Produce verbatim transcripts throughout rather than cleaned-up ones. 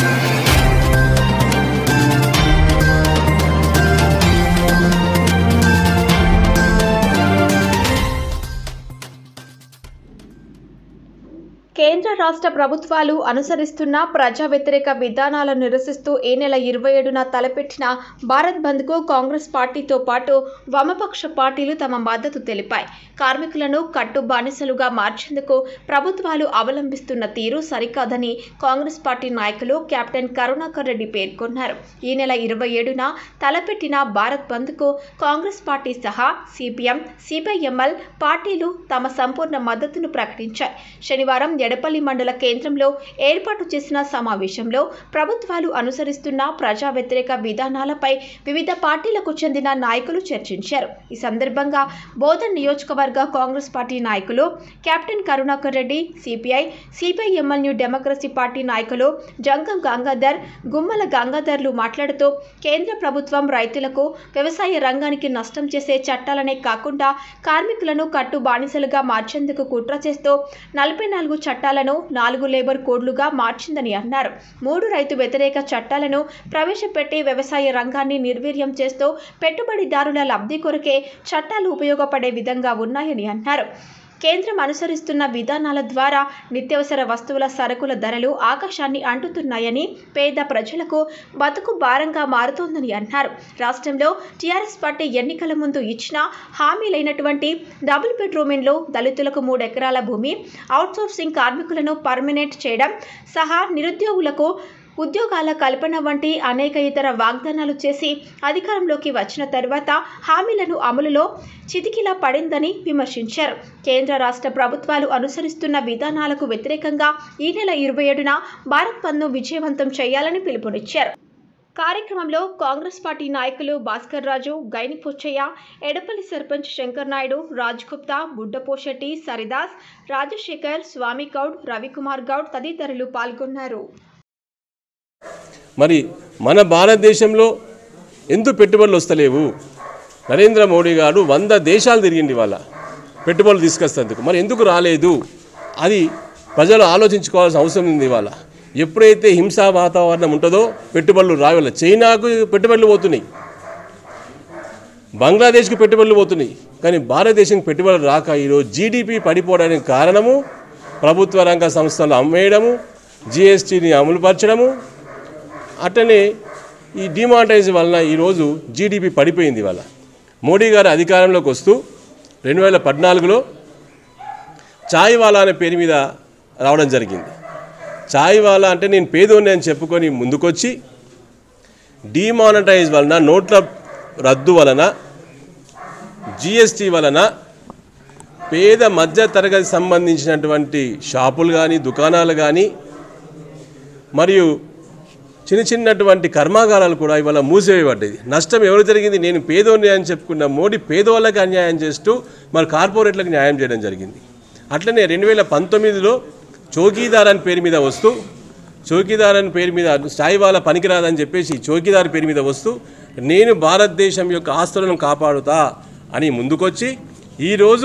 కేంద్ర రాష్ట్ర ప్రభుత్వాలు అనుసరిస్తున్న ప్రజా వ్యతిరేక విధానాలను నిరసిస్తూ ఈ నెల ఇరవై ఏడున తలపెట్టిన భారత్ బంద్కు కాంగ్రెస్ పార్టీతో పాటు వామపక్ష పార్టీలు తమ మద్దతు తెలిపాయి. కార్మికులను కట్టు బానిసలుగా మార్చేందుకు ప్రభుత్వాలు అవలంబిస్తున్న తీరు సరికాదని కాంగ్రెస్ పార్టీ నాయకులు కెప్టెన్ కరుణాకర్ రెడ్డి పేర్కొన్నారు. ఈ నెల ఇరవై ఏడున తలపెట్టిన భారత్ బంద్కు కాంగ్రెస్ పార్టీ సహా సిపిఎం, సిపిఐఎంఎల్ పార్టీలు తమ సంపూర్ణ మద్దతును ప్రకటించాయి. శనివారం ఎడపల్లి మండల కేంద్రంలో ఏర్పాటు చేసిన సమావేశంలో ప్రభుత్వాలు అనుసరిస్తున్న ప్రజా వ్యతిరేక విధానాలపై వివిధ పార్టీలకు చెందిన నాయకులు చర్చించారు. ఈ సందర్భంగా బోధన్ నియోజకవర్గ కాంగ్రెస్ పార్టీ నాయకులు captain Karunakar Reddy, CPI, CPIML new democracy party నాయకులు జంగం గంగాధర్, గుమ్మల గంగాధర్లు మాట్లాడుతూ కేంద్ర ప్రభుత్వం రైతులకు, వ్యవసాయ రంగానికి నష్టం చేసే చట్టాలనే కాకుండా కార్మికులను కట్టు బానిసలుగా మార్చేందుకు కుట్ర చేస్తూ నలభై నాలుగు చట్టాలను నాలుగు లేబర్ కోడ్లుగా మార్చిందని అన్నారు. మూడు రైతు వ్యతిరేక చట్టాలను ప్రవేశపెట్టి వ్యవసాయ రంగాన్ని నిర్వీర్యం చేస్తూ పెట్టుబడిదారుల లబ్ధి కొరకే చట్టాలు ఉపయోగపడే విధంగా ఉన్నాయని అన్నారు. కేంద్రం అనుసరిస్తున్న విధానాల ద్వారా నిత్యావసర వస్తువుల సరుకుల ధరలు ఆకాశాన్ని అంటుతున్నాయని, పేద ప్రజలకు బతుకు భారంగా మారుతోందని అన్నారు. రాష్ట్రంలో టీఆర్ఎస్ పార్టీ ఎన్నికల ముందు ఇచ్చిన హామీలైనటువంటి డబుల్ బెడ్రూమ్ ఇండ్లు, దళితులకు మూడు ఎకరాల భూమి, అవుట్సోర్సింగ్ కార్మికులను పర్మనెంట్ చేయడం సహా నిరుద్యోగులకు ఉద్యోగాల కల్పన వంటి అనేక ఇతర వాగ్దానాలు చేసి అధికారంలోకి వచ్చిన తర్వాత హామీలను అమలులో చితికిలా పడిందని విమర్శించారు. కేంద్ర రాష్ట్ర ప్రభుత్వాలు అనుసరిస్తున్న విధానాలకు వ్యతిరేకంగా ఈ నెల ఇరవై ఏడున భారత్ బంద్ను విజయవంతం చేయాలని పిలుపునిచ్చారు. కార్యక్రమంలో కాంగ్రెస్ పార్టీ నాయకులు భాస్కర్ రాజు, గైని పుచ్చయ్య, ఎడపల్లి సర్పంచ్ శంకర్ నాయుడు, రాజ్ గుప్తా, బుడ్డపోషెట్టి, సరిదాస్, రాజశేఖర్, స్వామి గౌడ్, రవికుమార్ గౌడ్ తదితరులు పాల్గొన్నారు. మరి మన భారతదేశంలో ఎందుకు పెట్టుబడులు వస్తలేవు? నరేంద్ర మోడీ గారు వంద దేశాలు తిరిగింది వాళ్ళ పెట్టుబడులు తీసుకొస్తేందుకు. మరి ఎందుకు రాలేదు? అది ప్రజలు ఆలోచించుకోవాల్సిన అవసరం ఉంది. వాళ్ళ ఎప్పుడైతే హింసా వాతావరణం ఉంటుందో పెట్టుబడులు రావాల. చైనాకు పెట్టుబడులు పోతున్నాయి, బంగ్లాదేశ్కి పెట్టుబడులు పోతున్నాయి, కానీ భారతదేశంకి పెట్టుబడులు రాక ఈరోజు జీడిపి పడిపోవడానికి కారణము ప్రభుత్వ రంగ సంస్థలు అమ్మేయడము, జిఎస్టీని అమలుపరచడము, అట్లనే ఈ డిమానిటైజ్ వలన ఈరోజు జీడిపి పడిపోయింది. వాళ్ళ మోడీ గారు అధికారంలోకి వస్తూ రెండు వేల పద్నాలుగులో చాయ్ వాలా అనే పేరు మీద రావడం జరిగింది. చాయ్ వాలా అంటే నేను పేదోన్ని అని చెప్పుకొని ముందుకొచ్చి డిమానిటైజ్ వలన, నోట్ల రద్దు వలన, జిఎస్టీ వలన పేద మధ్య తరగతి సంబంధించినటువంటి షాపులు కానీ, దుకాణాలు కానీ, మరియు చిన్న చిన్నటువంటి కర్మాగారాలు కూడా ఇవాళ మూసివేయబడ్డది. నష్టం ఎవరు జరిగింది? నేను పేదోన్ని అని చెప్పుకున్న మోడీ పేదవాళ్ళకి అన్యాయం చేస్తూ మరి కార్పొరేట్లకు న్యాయం చేయడం జరిగింది. అట్లనే రెండు వేల పంతొమ్మిదిలో చౌకీదార్ అని పేరు మీద వస్తూ, చౌకీదార్ అని పేరు మీద చాయ్ వాలా పనికిరాదని చెప్పేసి చౌకీదార్ పేరు మీద వస్తూ నేను భారతదేశం యొక్క ఆస్తులను కాపాడుతా అని ముందుకొచ్చి ఈరోజు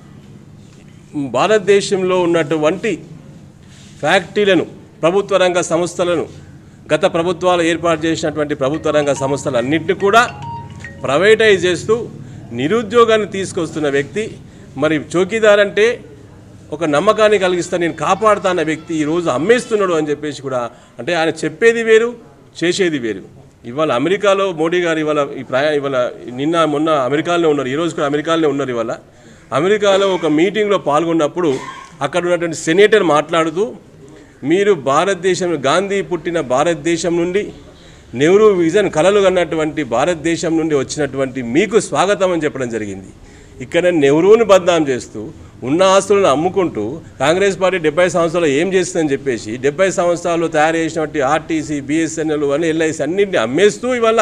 భారతదేశంలో ఉన్నటువంటి ఫ్యాక్టరీలను, ప్రభుత్వ రంగ సంస్థలను, గత ప్రభుత్వాలు ఏర్పాటు చేసినటువంటి ప్రభుత్వ రంగ సంస్థలన్నింటినీ కూడా ప్రైవేటైజ్ చేస్తూ నిరుద్యోగాన్ని తీసుకొస్తున్న వ్యక్తి. మరి చౌకీదార్ అంటే ఒక నమ్మకాన్ని కలిగిస్తా, నేను కాపాడుతా అన్న వ్యక్తి ఈరోజు అమ్మేస్తున్నాడు అని చెప్పేసి కూడా, అంటే ఆయన చెప్పేది వేరు, చేసేది వేరు. ఇవాళ అమెరికాలో మోడీ గారు ఇవాళ ఈ ప్రయా ఇవాళ నిన్న మొన్న అమెరికాలోనే ఉన్నారు, ఈరోజు కూడా అమెరికాలోనే ఉన్నారు. ఇవాళ అమెరికాలో ఒక మీటింగ్లో పాల్గొన్నప్పుడు అక్కడ ఉన్నటువంటి సెనేటర్ మాట్లాడుతూ, మీరు భారతదేశం, గాంధీ పుట్టిన భారతదేశం నుండి, నెహ్రూ విజన్ కలలు కన్నటువంటి భారతదేశం నుండి వచ్చినటువంటి మీకు స్వాగతం అని చెప్పడం జరిగింది. ఇక్కడ నెహ్రూని బద్నాం చేస్తూ ఉన్న ఆస్తులను అమ్ముకుంటూ కాంగ్రెస్ పార్టీ డెబ్బై సంవత్సరాలు ఏం చేస్తుందని చెప్పేసి డెబ్బై సంవత్సరాలు తయారు చేసినటువంటి ఆర్టీసీ, బిఎస్ఎన్ఎల్ అని ఎల్ఐసి అన్నింటినీ అమ్మేస్తూ ఇవాళ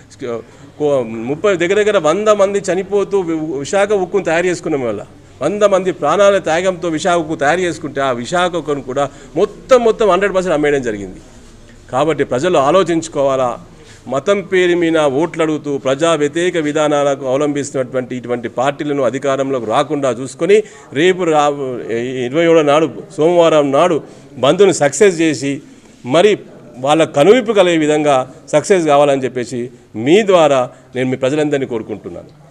ముప్పై దగ్గర దగ్గర వంద మంది చనిపోతూ విశాఖ ఉక్కును తయారు చేసుకున్నాం. వల్ల వంద మంది ప్రాణాల త్యాగంతో విశాఖ ఉక్కు తయారు చేసుకుంటే ఆ విశాఖ ఉక్కును కూడా మొత్తం మొత్తం హండ్రెడ్ పర్సెంట్ అమ్మేయడం జరిగింది. కాబట్టి ప్రజలు ఆలోచించుకోవాలా. మతం పేరు మీద ఓట్లు అడుగుతూ ప్రజా వ్యతిరేక విధానాలకు అవలంబిస్తున్నటువంటి ఇటువంటి పార్టీలను అధికారంలోకి రాకుండా చూసుకొని రేపు రా ఇరవై ఏడో నాడు సోమవారం నాడు బంద్ను సక్సెస్ చేసి మరి వాళ్ళ కనువిప్పు కలిగే విధంగా సక్సెస్ కావాలని చెప్పేసి మీ ద్వారా నేను మీ ప్రజలందరినీ కోరుకుంటున్నాను.